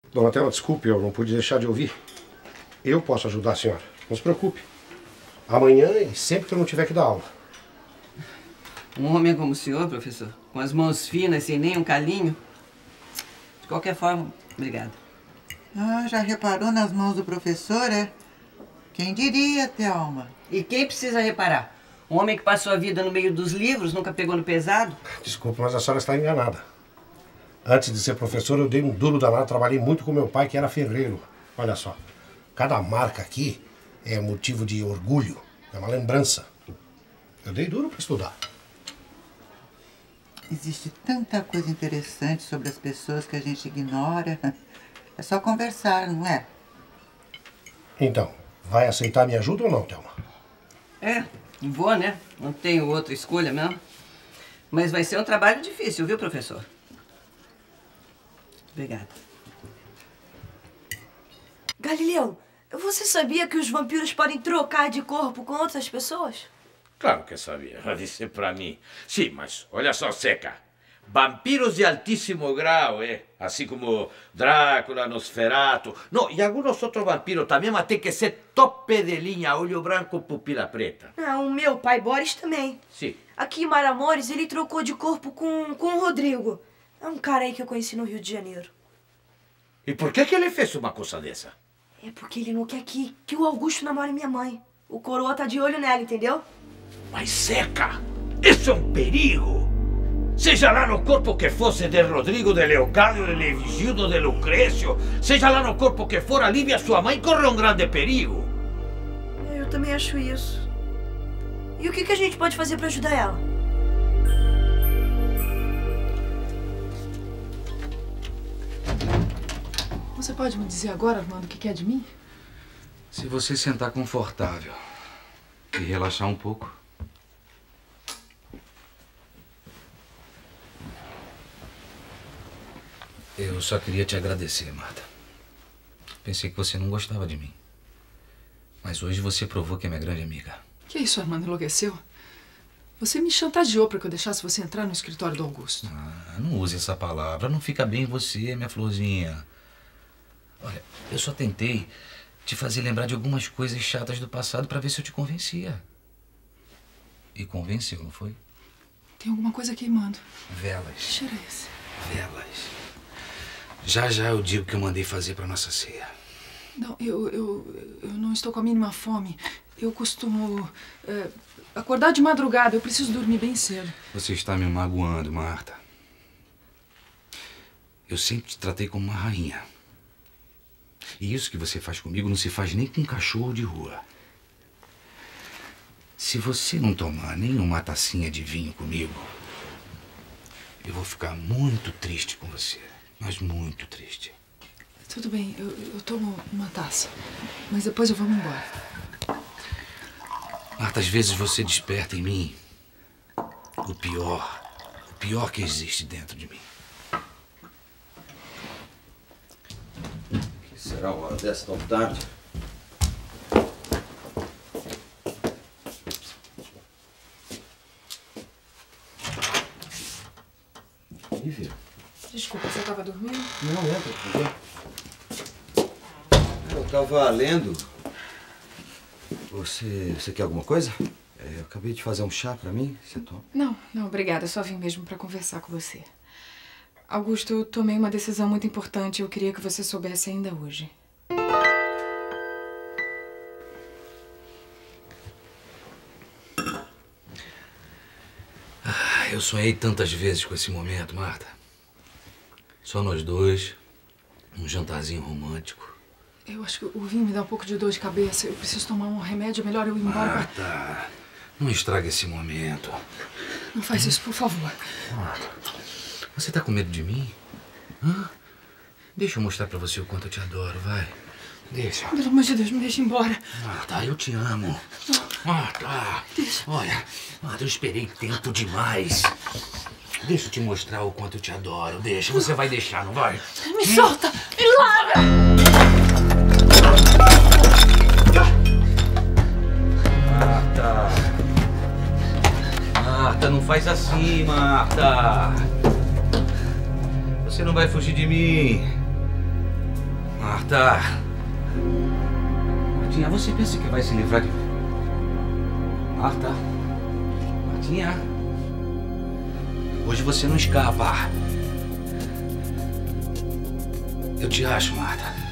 Dona Thelma, desculpe, eu não pude deixar de ouvir. Eu posso ajudar a senhora, não se preocupe. Amanhã e sempre que eu não tiver que dar aula. Um homem como o senhor, professor, com as mãos finas, sem nem um calinho. De qualquer forma, obrigado. Ah, já reparou nas mãos do professor, é? Quem diria, Thelma? E quem precisa reparar? Um homem que passou a vida no meio dos livros, nunca pegou no pesado? Desculpe, mas a senhora está enganada. Antes de ser professor, eu dei um duro danado, trabalhei muito com meu pai, que era ferreiro. Olha só, cada marca aqui é motivo de orgulho, é uma lembrança. Eu dei duro para estudar. Existe tanta coisa interessante sobre as pessoas que a gente ignora. É só conversar, não é? Então, vai aceitar minha ajuda ou não, Thelma? É, vou, né? Não tenho outra escolha mesmo. Mas vai ser um trabalho difícil, viu, professor? Obrigada. Galileu, você sabia que os vampiros podem trocar de corpo com outras pessoas? Claro que sabia, disse pra mim. Sim, mas olha só, Seca. Vampiros de altíssimo grau, assim como Drácula, Nosferatu. Não, e alguns outros vampiros também, mas tem que ser tope de linha, olho branco, pupila preta. Ah, o meu pai Boris também. Sim. Aqui em Maramones, ele trocou de corpo com o Rodrigo. É um cara aí que eu conheci no Rio de Janeiro. E por que ele fez uma coisa dessa? É porque ele não quer que o Augusto namore minha mãe. O coroa tá de olho nela, entendeu? Mas, Seca, isso é um perigo. Seja lá no corpo que fosse de Rodrigo, de Leocádio, de Levigildo, de Lucrécio, seja lá no corpo que for, a Lívia, sua mãe, corre um grande perigo. Eu também acho isso. E o que a gente pode fazer pra ajudar ela? Você pode me dizer agora, Armando, o que quer de mim? Se você sentar confortável e relaxar um pouco. Eu só queria te agradecer, Marta. Pensei que você não gostava de mim. Mas hoje você provou que é minha grande amiga. Que isso, Armando? Enlouqueceu? Você me chantageou para que eu deixasse você entrar no escritório do Augusto. Ah, não use essa palavra. Não fica bem em você, minha florzinha. Olha, eu só tentei te fazer lembrar de algumas coisas chatas do passado para ver se eu te convencia. E convenceu, não foi? Tem alguma coisa queimando. Velas. Que cheiro é esse? Velas. Já já eu digo que eu mandei fazer para nossa ceia. Não, eu não estou com a mínima fome. Eu costumo acordar de madrugada. Eu preciso dormir bem cedo. Você está me magoando, Marta. Eu sempre te tratei como uma rainha. E isso que você faz comigo não se faz nem com um cachorro de rua. Se você não tomar nenhuma tacinha de vinho comigo, eu vou ficar muito triste com você. Mas muito triste. Tudo bem, eu tomo uma taça. Mas depois eu vou embora. Marta, às vezes você desperta em mim o pior que existe dentro de mim. Que será uma hora dessa tão tarde? Lívia. Desculpa, você estava dormindo? Não, entra, por favor. Eu estava lendo. Você quer alguma coisa? Eu acabei de fazer um chá pra mim. Você toma? Não, obrigada. Eu só vim mesmo para conversar com você. Augusto, eu tomei uma decisão muito importante. Eu queria que você soubesse ainda hoje. Eu sonhei tantas vezes com esse momento, Marta. Só nós dois, um jantarzinho romântico. Eu acho que o vinho me dá um pouco de dor de cabeça. Eu preciso tomar um remédio. É melhor eu ir embora. Marta, não estraga esse momento. Não faz isso, por favor. Marta, você tá com medo de mim? Hã? Deixa eu mostrar pra você o quanto eu te adoro, vai. Deixa. Pelo amor de Deus, me deixa embora. Marta, eu te amo. Marta, olha, Marta, eu esperei tempo demais. Deixa eu te mostrar o quanto eu te adoro. Deixa, você vai deixar, não vai? Me solta! Me larga! Marta! Marta, não faz assim, Marta! Você não vai fugir de mim. Marta! Martinha, você pensa que vai se livrar de... Marta! Martinha! Hoje você não escapa. Eu te acho, Marta.